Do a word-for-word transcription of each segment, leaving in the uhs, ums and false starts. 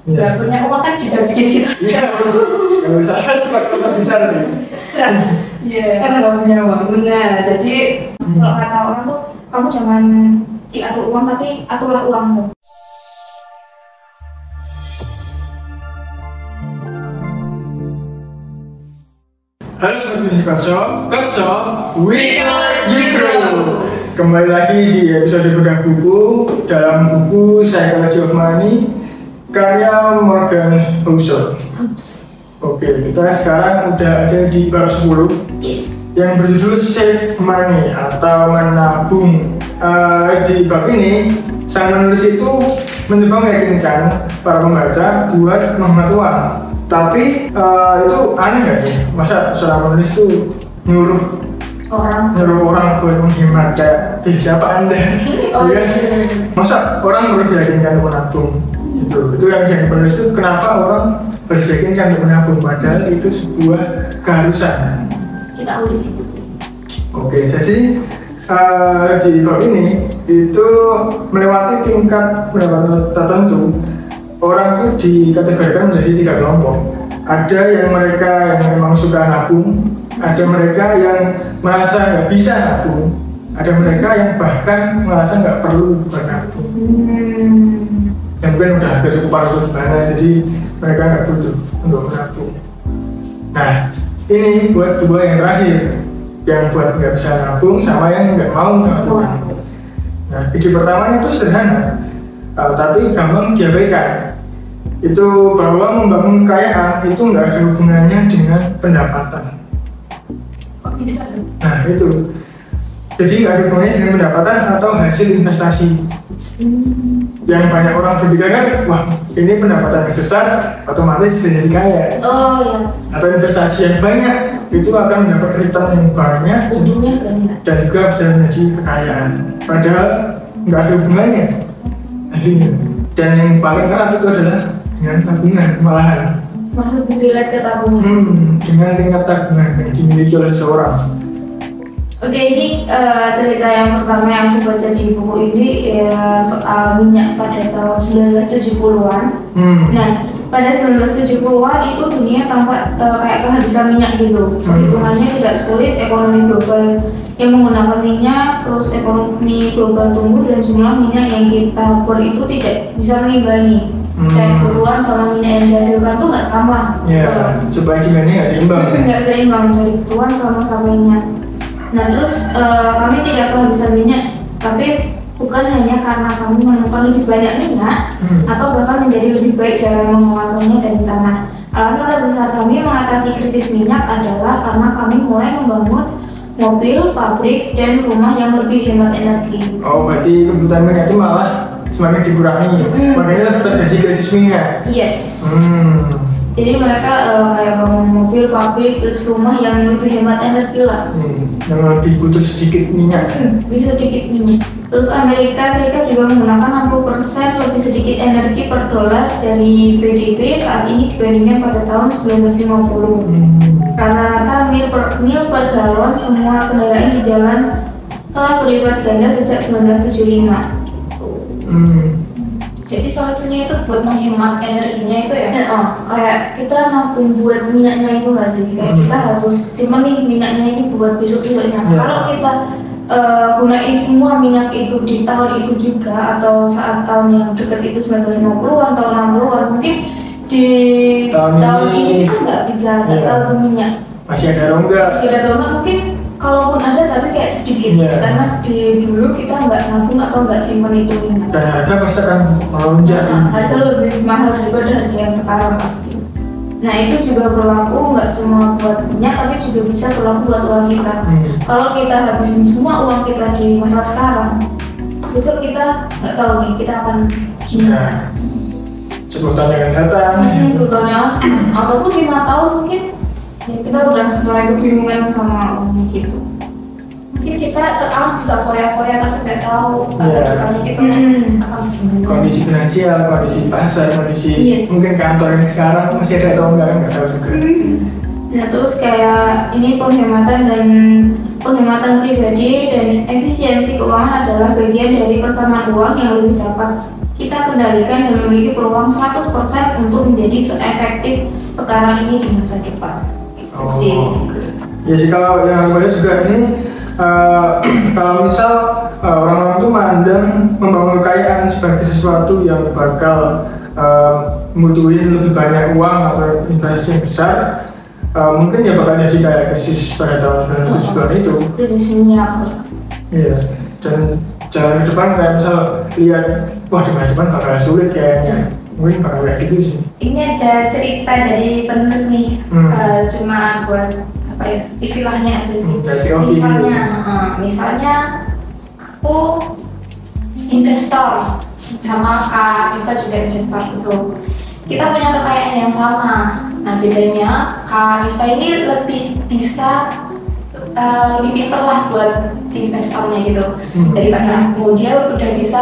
Nggak punya uang kan juga bikin kita Iya, stres. kalau misalkan cepat kota besar sih. Stres. Iya, karena nggak punya uang. Benar. Jadi kalau kata orang tuh, kamu jangan diatur uang tapi aturlah uangmu. Halo Sobat Musik Kocok, Kocok, we are Gibro. Kembali lagi di episode bedah buku dalam buku Psychology of Money karya Morgan Housel. Oke, kita sekarang udah ada di bab sepuluh yang berjudul Save Money atau menabung. Uh, di bab ini, sang penulis itu mencoba meyakinkan para pembaca buat menghemat uang. Tapi uh, itu aneh nggak sih? Masa seorang penulis itu nyuruh Orang. nyuruh orang buat menghemat kayak, eh siapa anda? Oh, Ya, iya. masa orang harus diyakinkan untuk menabung? Itu, itu yang jadi penulis itu kenapa orang harus diyakinkan untuk menabung padahal itu sebuah keharusan. Kita udah dibutuhin. Oke, jadi uh, di bab ini itu melewati tingkat pendapatan tertentu. Orang itu dikategorikan menjadi tiga kelompok. Ada yang mereka yang memang suka nabung, ada mereka yang merasa nggak bisa nabung, ada mereka yang bahkan merasa nggak perlu bernabung. Hmm. Yang mungkin udah kecukupan untuk gimana, jadi mereka nggak butuh untuk menabung. Nah, ini buat dua yang terakhir, yang buat nggak bisa nabung sama yang nggak mau nabung. Nah, ide pertamanya itu sederhana, uh, tapi gampang diabaikan. Itu bahwa membangun kekayaan itu nggak ada hubungannya dengan pendapatan. Kok bisa? Nah, itu. Jadi nggak ada hubungannya dengan pendapatan atau hasil investasi. Hmm. Yang banyak orang berpikir kan, wah ini pendapatan yang besar, otomatis bisa jadi kaya. Oh ya. Atau investasi yang banyak, itu akan mendapat return yang banyak Untungnya banyak. dan juga bisa menjadi kekayaan. Padahal nggak ada hubungannya. Akhirnya. Dan yang paling erat itu adalah dengan tabungan malahan. Malah lebih relate ke tabungan. Hmm, dengan tingkat tabungan yang dimiliki oleh seseorang. Oke, ini uh, cerita yang pertama yang aku baca di buku ini ya, soal minyak pada tahun sembilan belas tujuh puluhan. Hmm. Nah, pada sembilan belas tujuh puluhan itu dunia tampak uh, kayak kehabisan minyak gitu. Perhitungannya tidak sulit, ekonomi global yang menggunakan minyak, terus ekonomi global tumbuh dan jumlah minyak yang kita bor itu tidak bisa mengimbangi. Hmm. Kayak kebutuhan sama minyak yang dihasilkan tuh nggak sama. Ya, supaya demandnya nggak seimbang. Hmm, nggak seimbang dari kebutuhan sama sampainya. Nah terus uh, kami tidak kehabisan minyak, tapi bukan hanya karena kami menemukan lebih banyak minyak Hmm. atau bahkan menjadi lebih baik dalam mengolah dari tanah. Alasan terbesar kami mengatasi krisis minyak adalah karena kami mulai membangun mobil, pabrik, dan rumah yang lebih hemat energi. Oh, berarti kebutuhan minyak itu malah semakin dikurangi. Hmm. Makanya terjadi krisis minyak. Yes. Hmm. Jadi mereka uh, kayak bangun mobil, pabrik, terus rumah yang lebih hemat energi lah. Hmm. Yang lebih butuh sedikit minyak. Hmm, bisa sedikit minyak. Terus Amerika Serikat juga menggunakan enam puluh persen lebih sedikit energi per dolar dari P D B saat ini dibandingkan pada tahun sembilan belas lima puluh. Hmm. Rata-rata mil per, mil per galon semua kendaraan di jalan telah berlipat ganda sejak sembilan belas tujuh puluh lima. Hmm. Jadi solusinya itu buat menghemat energinya itu ya, eh, oh, kayak kita nabung buat minyaknya itu nggak sih? Kayak Hmm. kita harus simpan nih minyaknya ini buat besok-besoknya. Ya. Kalau kita uh, gunain semua minyak itu di tahun itu juga atau saat tahun yang dekat itu sembilan belas lima puluhan atau enam puluhan, mungkin di Tahun tahun, ini- ini kita nggak bisa nggak Ya. tahu minyak. Masih ada atau enggak? Tidak tahu nggak, mungkin kalaupun ada tapi kayak sedikit Ya. karena di dulu kita nggak nabung atau nggak simpan itu minyak. Dan harga pasti akan melonjak. Nah, harga lebih mahal daripada harga yang sekarang pasti. Nah itu juga berlaku nggak cuma buat minyak tapi juga bisa berlaku buat uang kita. Hmm. Kalau kita habisin semua uang kita di masa sekarang, besok kita nggak tahu nih kita akan gimana. sepuluh tahun yang akan datang. Hmm, sebetulnya ataupun lima tahun mungkin ya kita udah mulai kebingungan sama uang gitu. Mungkin kita sekarang bisa foya-foya tapi nggak tahu Ya. depannya kita akan gimana. Kondisi finansial, kondisi pasar, kondisi Yes. mungkin kantor yang sekarang masih ada atau enggak nggak tahu juga. Nah terus kayak ini penghematan dan penghematan pribadi dan efisiensi keuangan adalah bagian dari persamaan uang yang lebih dapat kita kendalikan dan memiliki peluang seratus persen untuk menjadi seefektif sekarang ini di masa depan. Oh, Jadi, ya sih kalau yang aku lihat juga ini uh, kalau misal uh, orang-orang itu mandang membangun kekayaan sebagai sesuatu yang bakal uh, membutuhin lebih banyak uang atau investasi yang besar, uh, mungkin ya bakal jadi kayak krisis pada tahun dua ribu tujuh itu. krisis minyak. Iya, dan jalan ke depan kayak misal lihat, wah di masa depan bakal sulit kayaknya, mungkin bakal kayak gitu sih. Ini ada cerita dari penulis nih, Hmm. uh, cuma buat apa ya istilahnya aja sih. Hmm, dari P O V. Misalnya, uh, misalnya aku investor sama Kak Yuta juga investor gitu. Kita punya kekayaan yang sama. Nah bedanya Kak Yuta ini lebih bisa uh, lebih pinter lah buat investornya gitu Hmm. daripada aku. Dia udah bisa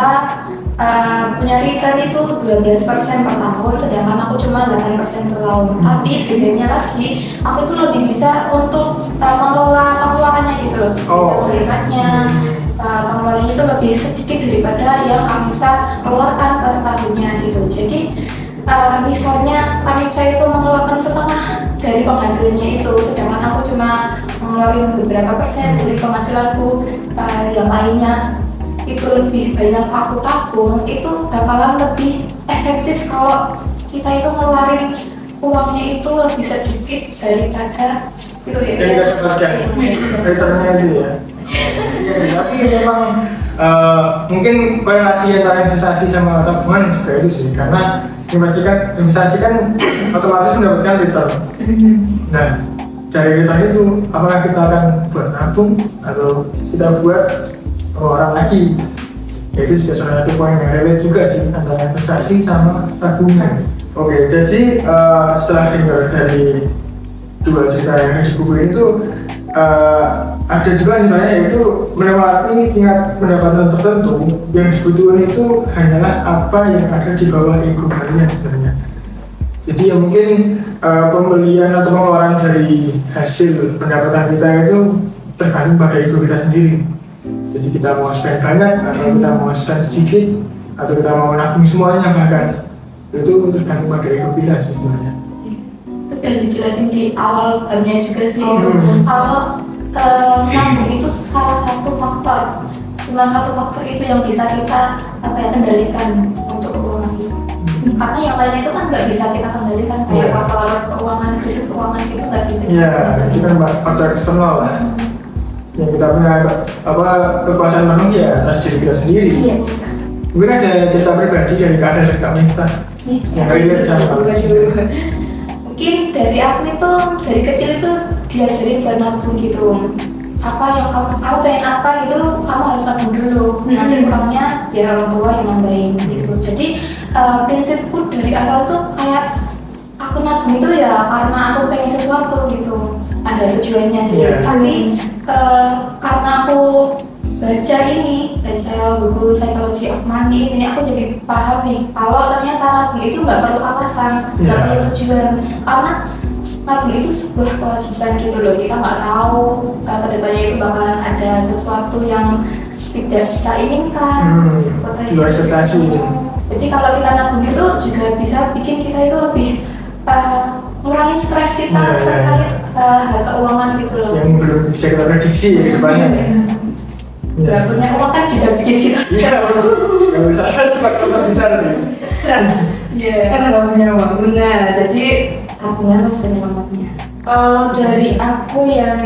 Uh, punya return itu dua belas persen per tahun, sedangkan aku cuma delapan persen per tahun. Hmm. Tapi bedanya lagi, aku tuh lebih bisa untuk uh, mengelola pengeluarannya gitu loh. Oh. Bisa melihatnya, uh, pengeluarannya itu lebih sedikit daripada yang kami kita keluarkan per tahunnya gitu. Jadi uh, misalnya kami saya itu mengeluarkan setengah dari penghasilannya itu, sedangkan aku cuma mengeluarkan beberapa persen dari penghasilanku, uh, yang lainnya itu lebih banyak aku tabung, itu bakalan lebih efektif kalau kita itu ngeluarin uangnya itu lebih sedikit daripada itu ya. Jadi kita dapatkan returnnya itu ya. Iya sih, tapi memang uh, mungkin korelasi antara investasi sama tabungan juga itu sih, karena investasi kan, investasi kan otomatis mendapatkan return. Nah, dari return itu apakah kita akan buat nabung atau kita buat orang lagi, yaitu juga salah satu poin yang relate juga sih antara investasi sama tabungan. Oke, jadi uh, setelah dengar dari dua cerita yang di buku ini tuh uh, ada juga misalnya yaitu melewati tingkat pendapatan tertentu yang dibutuhkan itu hanyalah apa yang ada di bawah ego kalian sebenarnya. Jadi ya mungkin uh, pembelian atau pengeluaran dari hasil pendapatan kita itu tergantung pada ego kita sendiri. Jadi kita mau spend banyak atau kita mau spend sedikit atau kita mau nabung semuanya, bahkan itu tergantung pada ego kita sih sebenarnya. Itu udah dijelasin di awal babnya juga sih. Oh. Itu kalau uh, nabung itu salah satu faktor, cuma satu faktor itu yang bisa kita apa ya kendalikan untuk keuangan kita. Hmm. Karena yang lainnya itu kan nggak bisa kita kendalikan, kayak Yeah. faktor keuangan, krisis keuangan itu nggak bisa. Iya, yeah, kita faktor eksternal lah. Yang kita punya apa kekuasaan penuh ya atas diri kita sendiri. Yes. Mungkin ada cerita pribadi dari Kak Ada dari Kak Miftah yang relate sama mungkin dari aku itu dari kecil itu diajarin buat nabung gitu. Apa yang kamu, aku pengen apa gitu, kamu harus nabung dulu. Nanti kurangnya biar orang tua yang nambahin gitu. Jadi uh, prinsipku dari awal tuh kayak aku nabung itu ya karena aku pengen sesuatu gitu. Ada tujuannya gitu. Yeah. Tapi uh, karena aku baca ini, baca buku Psychology of Money ini, aku jadi paham nih kalau ternyata nabung itu nggak perlu alasan, nggak Yeah. perlu tujuan, karena nabung itu sebuah kewajiban gitu loh. Kita nggak tahu uh, kedepannya itu bakalan ada sesuatu yang tidak kita inginkan, Hmm, seperti di luar ekspektasi. Jadi kalau kita nabung itu juga bisa bikin kita itu lebih uh, mengurangi stres kita Yeah, yeah, terkait uh, hal keuangan gitu loh. yang belum bisa kita prediksi ya ke depannya ya. Iya. Gak punya uang kan juga bikin kita Iya, stres. nggak bisa faktor besar sih. Stres. Iya. Karena gak punya uang. Benar. Jadi tabungan harus penyelamatnya. Kalau dari aku yang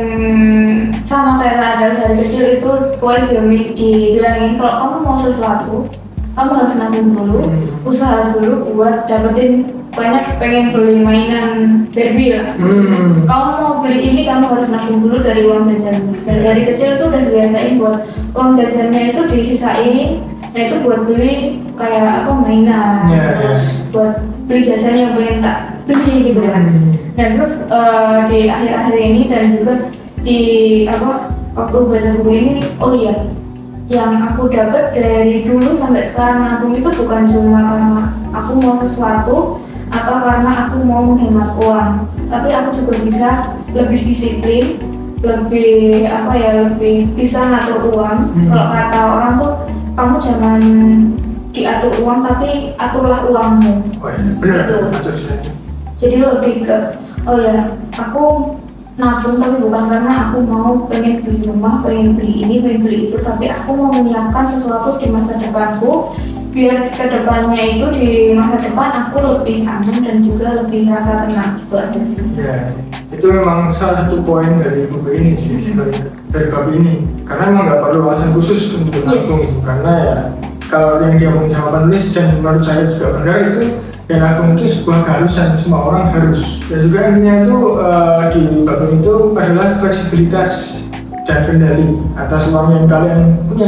sama kayak ada dari kecil itu poin dibilangin kalau kamu mau sesuatu, kamu harus nabung dulu, Hmm. usaha dulu buat dapetin banyak, pengen beli mainan Barbie lah. Hmm. Kamu mau beli ini, kamu harus nabung dulu dari uang jajan. Dan dari kecil tuh udah dibiasain buat uang jajannya itu disisain, yaitu buat beli kayak apa mainan, Yeah, terus yeah. buat beli jajan yang pengen tak beli gitu kan. Hmm. Dan terus eh, di akhir-akhir ini dan juga di apa waktu baca buku ini, oh iya, yang aku dapat dari dulu sampai sekarang nabung itu bukan cuma karena aku mau sesuatu atau karena aku mau menghemat uang, tapi aku juga bisa lebih disiplin, lebih apa ya, lebih bisa ngatur uang. Hmm. Kalau kata orang tuh, kamu jangan diatur uang, tapi aturlah uangmu. Oh iya, benar. Gitu. Atur saja. Jadi lebih ke, oh ya, aku nabung tapi bukan karena aku mau pengen beli rumah, pengen beli ini, pengen beli itu, tapi aku mau menyiapkan sesuatu di masa depanku, biar ke depannya itu di masa depan aku lebih aman dan juga lebih merasa tenang. Itu aja sih. Ya, itu memang salah satu poin dari buku ini sih, sebenarnya dari bab ini. Karena memang nggak perlu alasan khusus untuk nabung, yes. Karena ya kalau yang dia mau sama penulis dan menurut saya juga benar itu, ya nabung itu sebuah keharusan, semua orang harus. Dan juga intinya itu uh, di bab itu adalah fleksibilitas dan kendali atas uang yang kalian punya.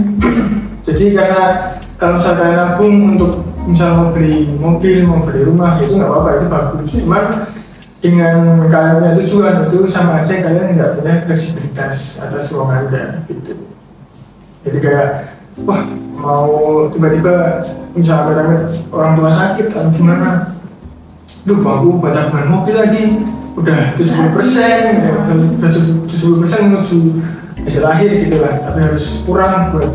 Jadi karena kalau misalnya kalian nabung untuk misalnya mau beli mobil, mau beli rumah, itu nggak apa-apa, itu bagus. Cuman dengan kalian punya tujuan itu sama aja kalian nggak punya fleksibilitas atas uang anda gitu. Jadi kayak wah mau tiba-tiba misalnya orang tua sakit atau gimana, duh bangku buat tabungan mobil lagi udah tujuh puluh persen, udah tujuh puluh persen menuju hasil lahir gitu lah, tapi harus kurang buat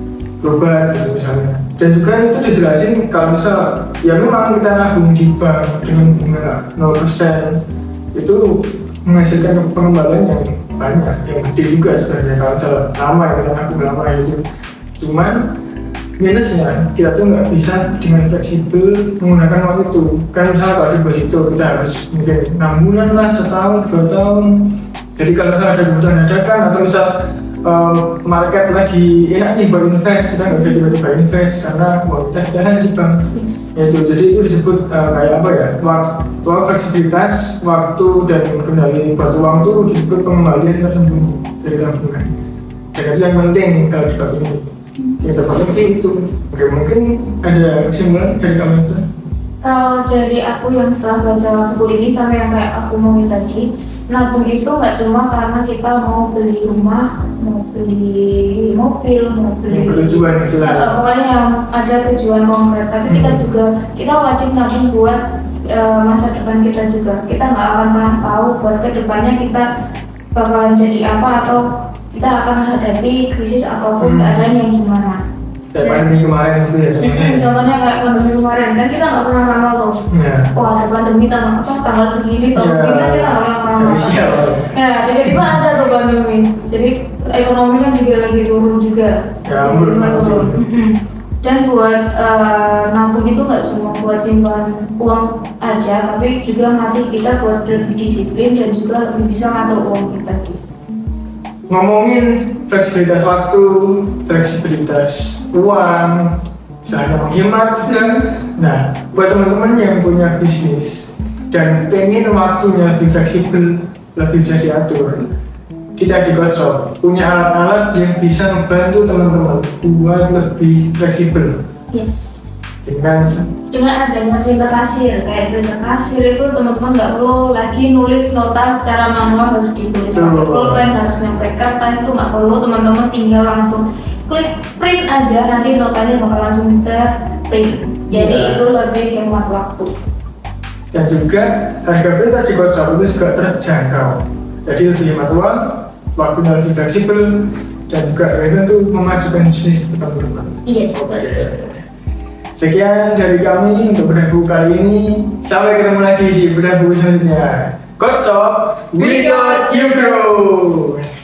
berobat gitu misalnya. Dan juga itu dijelasin kalau misal ya memang kita nabung di bank dengan bunga nol persen itu menghasilkan pengembalian yang banyak, yang gede juga sebenarnya kalau misal lama ya kita nabung lama itu. Cuman minusnya kita tuh nggak bisa dengan fleksibel menggunakan uang itu. Kan misalnya kalau di deposito kita harus mungkin enam bulan lah, setahun, dua tahun. Jadi kalau misalnya ada kebutuhan dadakan atau misal uh, market lagi enak nih buat invest, kita nggak bisa tiba-tiba invest karena uang kita ditahan di bank. Itu jadi itu disebut uh, kayak apa ya? Waktu fleksibilitas, waktu dan kendali buat uang itu disebut pengembalian tersembunyi dari tabungan. Dan itu yang penting kalau di bab ini. Ya terpaling sih itu. Oke, mungkin ada kesimpulan dari kamu itu? Kalau dari aku yang setelah baca buku ini sampai yang kayak aku mau tadi, nabung itu nggak cuma karena kita mau beli rumah, mau beli mobil, mau beli tujuan itu lah. Uh, pokoknya yang ada tujuan konkret. Tapi hmm. kita juga kita wajib nabung buat uh, masa depan kita juga. Kita nggak akan pernah tahu buat kedepannya kita bakalan jadi apa atau kita akan menghadapi krisis ataupun hmm. keadaan yang gimana. Kayak pandemi kemarin itu ya contohnya. Contohnya kayak pandemi kemarin kan kita nggak pernah ramal loh. Ya. Wah ada pandemi tanggal apa tanggal segini tahun ya. segini kita nggak pernah ramal. Ya tiba-tiba ada tuh pandemi. Jadi ekonomi kan juga lagi turun juga. Ya ampun. turun. Dan buat uh, nabung itu nggak cuma buat simpan uang aja, tapi juga nanti kita buat lebih disiplin dan juga lebih bisa ngatur uang kita sih. Ngomongin fleksibilitas waktu, fleksibilitas uang, misalnya menghemat juga. Nah, buat teman-teman yang punya bisnis dan pengen waktunya lebih fleksibel, lebih bisa diatur, kita di Godshop punya alat-alat yang bisa membantu teman-teman buat lebih fleksibel. Yes. Dengan dengan adanya printer kasir, kayak printer kasir itu teman-teman nggak perlu lagi nulis nota secara manual, harus ditulis pakai pulpen, harus nyampe kertas, itu nggak perlu. Teman-teman tinggal langsung klik print aja, nanti notanya bakal langsung ke print. Jadi ya. Itu lebih hemat waktu. Dan juga harga printer di Godshop itu juga terjangkau. Jadi lebih hemat uang, waktunya lebih fleksibel, dan juga itu memajukan bisnis teman-teman. Iya, betul. Sekian dari kami untuk bedah buku kali ini. Sampai ketemu lagi di bedah buku selanjutnya. Godshop, we got you grow.